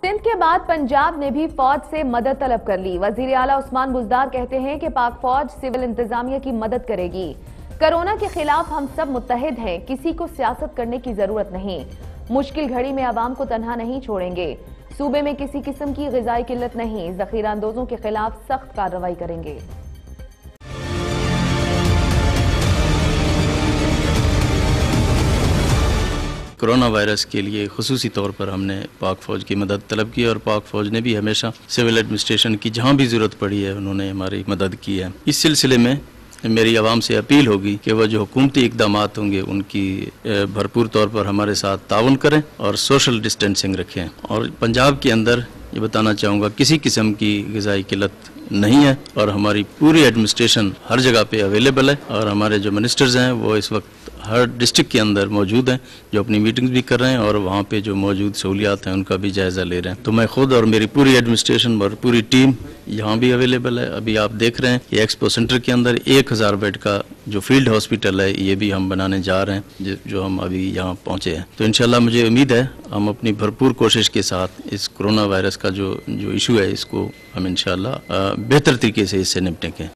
सिंध के बाद पंजाब ने भी फौज से मदद तलब कर ली। वजीर आला उस्मान बुज़दार कहते हैं कि पाक फौज सिविल इंतजामिया की मदद करेगी। कोरोना के खिलाफ हम सब मुत्तहिद हैं, किसी को सियासत करने की जरूरत नहीं। मुश्किल घड़ी में आवाम को तन्हा नहीं छोड़ेंगे। सूबे में किसी किस्म की ग़िज़ाई किल्लत नहीं। ज़ख़ीरा अंदोजों के खिलाफ सख्त कार्रवाई करेंगे। कोरोना वायरस के लिए खुसूसी तौर पर हमने पाक फ़ौज की मदद तलब की और पाक फ़ौज ने भी हमेशा सिविल एडमिनिस्ट्रेशन की जहाँ भी ज़रूरत पड़ी है उन्होंने हमारी मदद की है। इस सिलसिले में मेरी आवाम से अपील होगी कि वह जो हुकूमती इक़दामात होंगे उनकी भरपूर तौर पर हमारे साथ ताउन करें और सोशल डिस्टेंसिंग रखें। और पंजाब के अंदर ये बताना चाहूँगा किसी किस्म की ग़िज़ाई किल्लत नहीं है और हमारी पूरी एडमिनिस्ट्रेशन हर जगह पे अवेलेबल है और हमारे जो मिनिस्टर्स हैं वो इस वक्त हर डिस्ट्रिक्ट के अंदर मौजूद हैं जो अपनी मीटिंग्स भी कर रहे हैं और वहाँ पे जो मौजूद सहूलियात हैं उनका भी जायज़ा ले रहे हैं। तो मैं खुद और मेरी पूरी एडमिनिस्ट्रेशन और पूरी टीम यहाँ भी अवेलेबल है। अभी आप देख रहे हैं कि एक्सपो सेंटर के अंदर 1000 बेड का जो फील्ड हॉस्पिटल है ये भी हम बनाने जा रहे हैं जो हम अभी यहाँ पहुँचे हैं। तो इंशाल्लाह मुझे उम्मीद है हम अपनी भरपूर कोशिश के साथ इस कोरोना वायरस का जो इशू है इसको हम इंशाल्लाह बेहतर तरीके से इससे निपटेंगे।